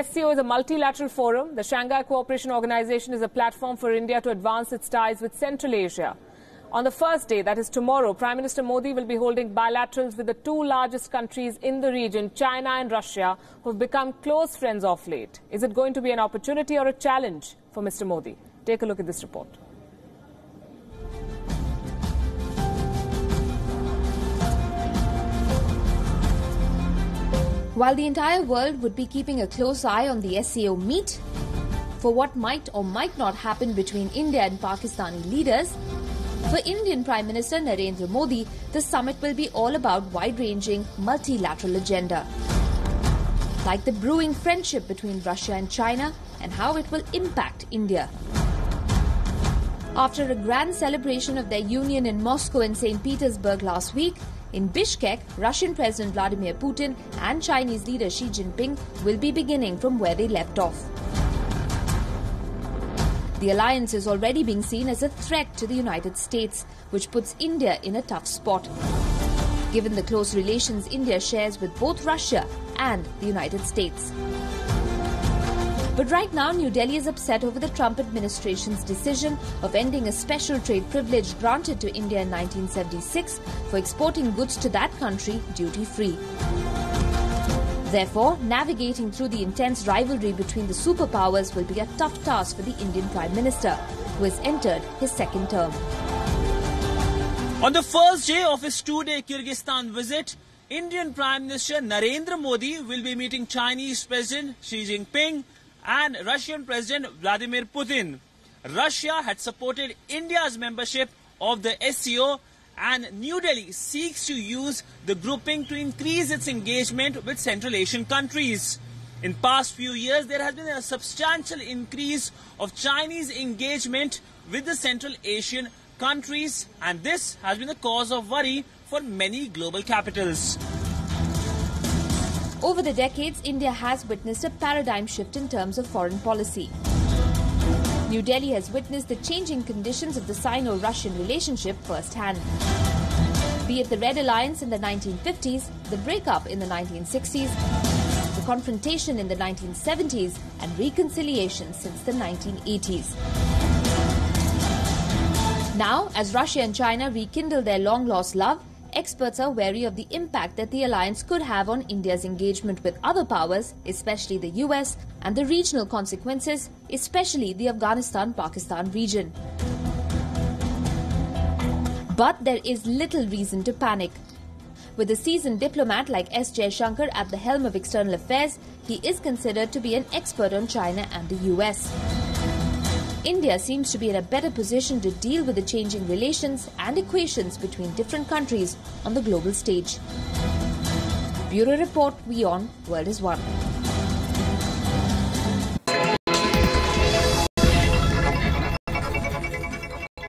SCO is a multilateral forum. The Shanghai Cooperation Organization is a platform for India to advance its ties with Central Asia. On the first day, that is tomorrow, Prime Minister Modi will be holding bilaterals with the two largest countries in the region, China and Russia, who have become close friends of late. Is it going to be an opportunity or a challenge for Mr. Modi? Take a look at this report. While the entire world would be keeping a close eye on the SCO meet for what might or might not happen between India and Pakistani leaders, for Indian Prime Minister Narendra Modi, the summit will be all about wide-ranging multilateral agenda, like the brewing friendship between Russia and China and how it will impact India. After a grand celebration of their union in Moscow and St. Petersburg last week, in Bishkek, Russian President Vladimir Putin and Chinese leader Xi Jinping will be beginning from where they left off. The alliance is already being seen as a threat to the United States, which puts India in a tough spot, given the close relations India shares with both Russia and the United States. But right now, New Delhi is upset over the Trump administration's decision of ending a special trade privilege granted to India in 1976 for exporting goods to that country duty-free. Therefore, navigating through the intense rivalry between the superpowers will be a tough task for the Indian Prime Minister, who has entered his second term. On the first day of his two-day Kyrgyzstan visit, Indian Prime Minister Narendra Modi will be meeting Chinese President Xi Jinping and Russian President Vladimir Putin. Russia had supported India's membership of the SCO, and New Delhi seeks to use the grouping to increase its engagement with Central Asian countries. In past few years, there has been a substantial increase of Chinese engagement with the Central Asian countries, and this has been a cause of worry for many global capitals. Over the decades, India has witnessed a paradigm shift in terms of foreign policy. New Delhi has witnessed the changing conditions of the Sino-Russian relationship firsthand. Be it the Red Alliance in the 1950s, the breakup in the 1960s, the confrontation in the 1970s, and reconciliation since the 1980s. Now, as Russia and China rekindle their long-lost love, experts are wary of the impact that the alliance could have on India's engagement with other powers, especially the US, and the regional consequences, especially the Afghanistan-Pakistan region. But there is little reason to panic. With a seasoned diplomat like S. Jaishankar at the helm of external affairs, he is considered to be an expert on China and the US. India seems to be in a better position to deal with the changing relations and equations between different countries on the global stage. Bureau Report, WION, World is One.